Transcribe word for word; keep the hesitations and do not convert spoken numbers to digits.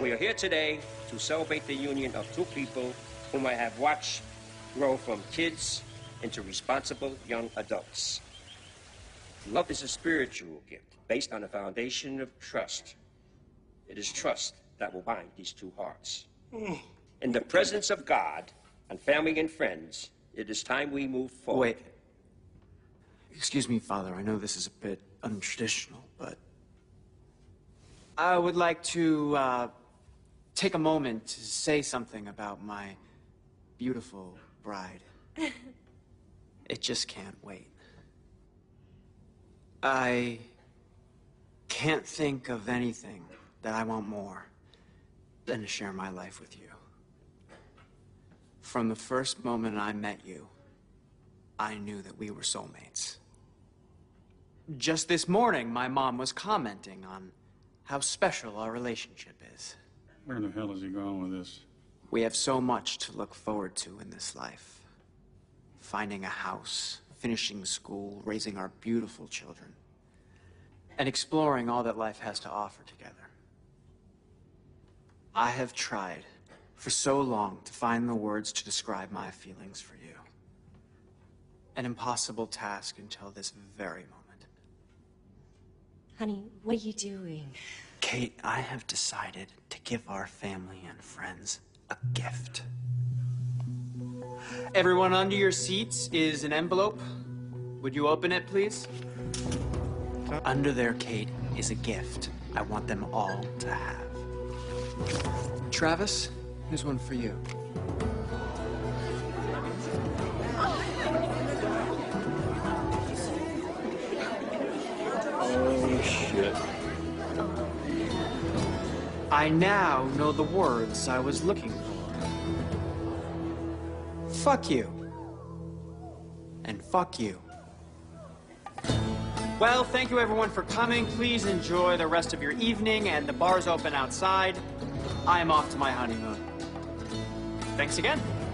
We are here today to celebrate the union of two people whom I have watched grow from kids into responsible young adults. Love is a spiritual gift based on a foundation of trust. It is trust that will bind these two hearts. In the presence of God and family and friends, it is time we move forward. Wait. Excuse me, Father. I know this is a bit untraditional, but I would like to uh, take a moment to say something about my beautiful bride. It just can't wait. I can't think of anything that I want more than to share my life with you. From the first moment I met you, I knew that we were soulmates. Just this morning, my mom was commenting on how special our relationship is. Where the hell is he going with this? We have so much to look forward to in this life. Finding a house, finishing school, raising our beautiful children, and exploring all that life has to offer together. I have tried for so long to find the words to describe my feelings for you. An impossible task until this very moment. Honey, what are you doing? Kate, I have decided to give our family and friends a gift. Everyone under your seats is an envelope. Would you open it, please? Under there, Kate, is a gift I want them all to have. Travis, here's one for you. Oh, shit. I now know the words I was looking for. Fuck you. And fuck you. Well, thank you everyone for coming. Please enjoy the rest of your evening, and the bar's open outside. I am off to my honeymoon. Thanks again.